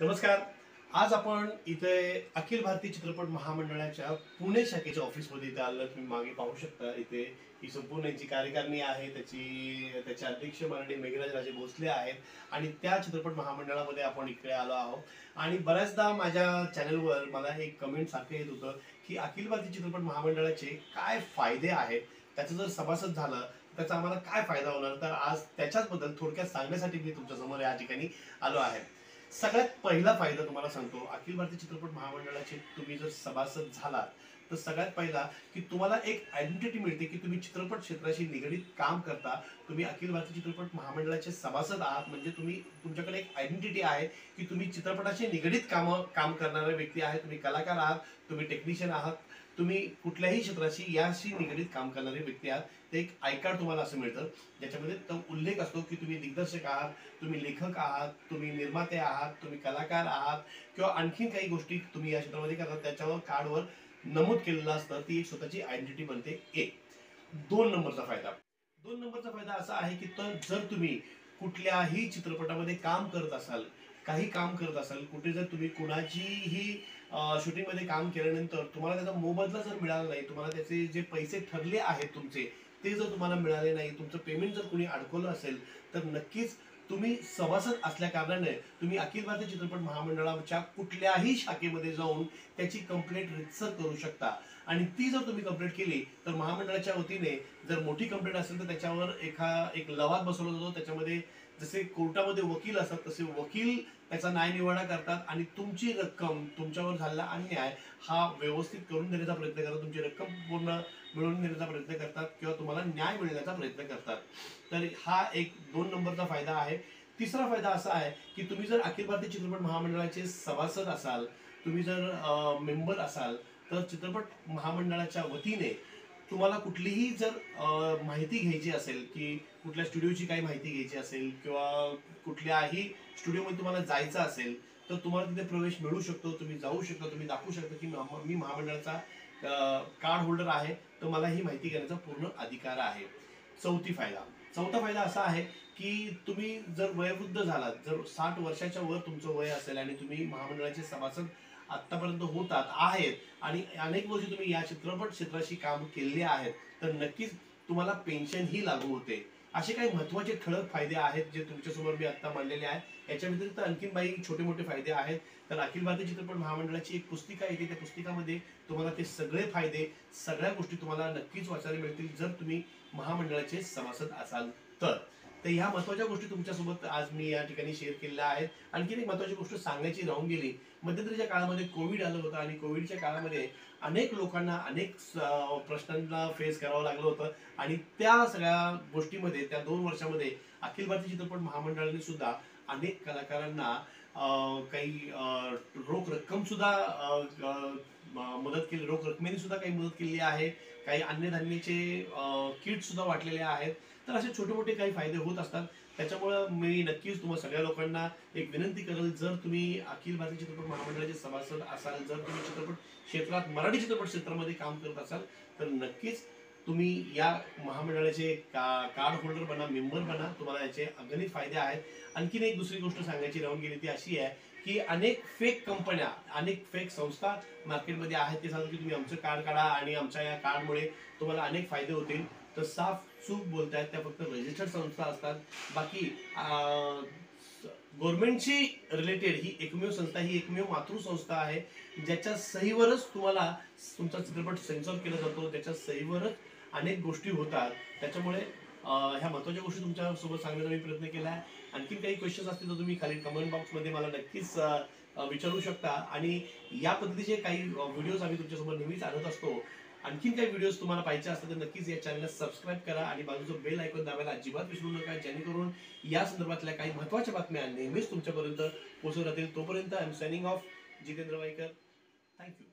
नमस्कार. आज आपण इथे अखिल भारतीय चित्रपट महामंडळाच्या पुणे शाखेच्या ऑफिसमध्ये इथे आलो. तुम्ही मागे पाहू शकता इथे ही संपूर्ण यांची कार्यकारिणी आहे. त्याचे अध्यक्ष माननीय मेघराज राजे भोसले आहेत आणि त्या चित्रपट महामंडळामध्ये आपण इकडे आलो आहोत. आणि बऱ्याचदा माझ्या चॅनलवर मला एक कमेंट सारखं येत होतं की अखिल भारतीय चित्रपट महामंडळाचे काय फायदे आहेत, त्याचं जर सभासद झालं त्याचा आम्हाला काय फायदा होणार. तर आज त्याच्याचबद्दल थोडक्यात सांगण्यासाठी मी तुमच्यासमोर या ठिकाणी आलो आहे. सगळ्यात पहिला फायदा तुम्हाला सांगतो, अखिल भारतीय चित्रपट महामंडळाचे तुम्ही जर सभासद झालात तर सगळ्यात पहिला की तुम्हाला एक आयडेंटिटी मिळते की तुम्ही चित्रपट क्षेत्राशी निगडीत काम करता. तुम्ही अखिल भारतीय चित्रपट महामंडळाचे सभासद आहात म्हणजे तुमच्याकडे एक आयडेंटिटी आहे की तुम्ही चित्रपटाशी निगडीत काम करणारे व्यक्ती आहे. तुम्ही कलाकार आहात, तुम्ही टेक्निशियन आहात, तुम्ही कुठल्याही क्षेत्राशी याशी निगडीत काम करणारे व्यक्ती आहात. ते एक आय कार्ड तुम्हाला असं मिळतं ज्याच्यामध्ये तो उल्लेख असतो की तुम्ही दिग्दर्शक आहात, तुम्ही लेखक आहात, तुम्ही निर्माते आहात, तुम्ही कलाकार आहात किंवा आणखीन काही गोष्टी तुम्ही या क्षेत्रामध्ये करतात त्याच्यावर कार्डवर नमूद केलेलं असतं. ती एक स्वतःची आयडेंटिटी बनते. एक दोन नंबरचा फायदा असा आहे की जर तुम्ही कुठल्याही चित्रपटामध्ये काम करत असाल, काही काम करत असाल, कुठे जर तुम्ही कुणाचीही शूटिंगमध्ये काम केल्यानंतर तुम्हाला त्याचा मोबदला जर मिळाला नाही, तुम्हाला त्याचे जे पैसे ठरले आहेत तुमचे ते जर तुम्हाला मिळाले नाही, तुमचं पेमेंट जर कोणी अडकवलं असेल तर नक्कीच तुम्ही सभासद असल्या कारणाने तुम्ही अखिल भारतीय चित्रपट महामंडळाच्या कुठल्याही शाखेमध्ये जाऊन त्याची कंप्लेंट रितसर करू शकता. आणि ती जर तुम्ही कंप्लेंट केली तर महामंडळाच्या वतीने जर मोठी कंप्लेंट असेल तर त्याच्यावर एक लवाद बसवला जातो. त्याच्यामध्ये जसे कोर्टामध्ये वकील असतात तसे वकील त्याचा न्यायनिवाडा करतात आणि तुमची रक्कम, तुमच्यावर झालेला अन्याय हा व्यवस्थित करून देण्याचा प्रयत्न करतात. तुमची रक्कम पूर्ण मिळवून देण्याचा प्रयत्न करतात किंवा तुम्हाला न्याय मिळण्याचा प्रयत्न करतात. तर हा एक 2 नंबरचा फायदा आहे. तिसरा फायदा असा आहे की तुम्ही जर अखिल भारतीय चित्रपट महामंडळाचे सभासद असाल, तुम्ही जर मेंबर असाल तर चित्रपट महामंडळाच्या वतीने तुम्हाला कुठलीही जर माहिती घ्यायची असेल की कुठल्या स्टुडिओची काही माहिती घ्यायची असेल किंवा कुठल्याही स्टुडिओमध्ये तुम्हाला जायचं असेल तर तुम्हाला तिथे प्रवेश मिळू शकतो. तुम्ही जाऊ शकता, तुम्ही दाखवू शकता की मी महामंडळाचा कार्ड होल्डर आहे तर मला ही माहिती घेण्याचा पूर्ण अधिकार आहे. चौथा फायदा असा आहे की तुम्ही जर वयोवृद्ध झालात, जर 60 वर्षाच्या वर तुमचं वय असेल आणि तुम्ही महामंडळाचे सभासद आतापर्यंत होतात आहेत आणि अनेक वर्षी तुम्ही या चित्रपट क्षेत्राशी काम केले आहेत तर नक्कीच तुम्हाला पेन्शन ही लागू होते. असे काही महत्वाचे ठळक फायदे आहेत जे तुमच्यासमोर मी आता मांडलेले आहेत. याच्या व्यतिरिक्त आणखीन काही छोटे मोठे फायदे आहेत. तर अखिल भारतीय चित्रपट महामंडळाची एक पुस्तिका येते, त्या पुस्तिकामध्ये तुम्हाला ते सगळे फायदे, सगळ्या गोष्टी तुम्हाला नक्कीच वाचायला मिळतील जर तुम्ही महामंडळाचे सभासद असाल तर. ह्या महत्वाच्या गोष्टी तुमच्यासोबत आज मी या ठिकाणी शेअर केलेल्या आहेत. आणखी एक महत्वाची गोष्ट सांगायची राहून गेली. मध्यंतरीच्या काळामध्ये कोविड आलं होतं आणि कोविडच्या काळामध्ये अनेक लोकांना अनेक प्रश्नांना फेस करावं लागलं होतं आणि त्या सगळ्या गोष्टीमध्ये त्या 2 वर्षामध्ये अखिल भारतीय चित्रपट महामंडळाने सुद्धा अनेक कलाकारांना काही रोख रक्कम सुद्धा मदत केली, रोख रकमेने सुद्धा काही मदत केलेली आहे. काही अन्नधान्याचे किट सुद्धा वाटलेले आहेत. तर असे छोटे मोठे काही फायदे होत असतात. त्याच्यामुळे मी नक्कीच तुम्हाला सगळ्या लोकांना एक विनंती करेल, जर तुम्ही अखिल भारतीय चित्रपट महामंडळाचे सभासद असाल, जर तुम्ही चित्रपट क्षेत्रात मराठी चित्रपट क्षेत्रामध्ये काम करत असाल तर नक्कीच तुम्ही या महामंडळाचे कार्ड होल्डर बना, मेंबर बना. तुम्हाला याचे अगणित फायदे आहेत. आणखीन एक दुसरी गोष्ट सांगायची राहून गेली ती अशी आहे की अनेक फेक कंपन्या, अनेक फेक संस्था मार्केटमध्ये आहेत. ते सांगतात की तुम्ही आमचं कार्ड काढा आणि आमच्या या कार्डमुळे तुम्हाला अनेक फायदे होतील. तर साफ चूक बोलतायत. त्या फक्त रजिस्टर्ड संस्था असतात. बाकी गव्हर्नमेंटशी रिलेटेड ही एकमेव संस्था, ही एकमेव मातृसंस्था आहे ज्याच्या सहीवरच तुम्हाला तुमचा चित्रपट सेन्सॉर केला जातो, त्याच्या सहीवरच अनेक गोष्टी होतात. त्याच्यामुळे ह्या महत्वाच्या गोष्टी तुमच्यासोबत सांगण्याचा मी प्रयत्न केला आहे. आणखीन काही क्वेश्चन्स असतील तर तुम्ही खाली कमेंट बॉक्समध्ये मला नक्कीच विचारू शकता. आणि या पद्धतीचे काही व्हिडिओज आम्ही तुमच्यासोबत नेहमीच आणत असतो. आणखीन काही व्हिडिओज तुम्हाला पाहिजे असतात तर नक्कीच या चॅनलला सबस्क्राईब करा आणि बाजूचं बेल आयकॉन दाबायला अजिबात विसरू नका, जेणेकरून या संदर्भातल्या काही महत्त्वाच्या बातम्या नेहमीच तुमच्यापर्यंत पोहोचत राहतील. तोपर्यंत I am signing off, Jitendra Waikar. Thank you.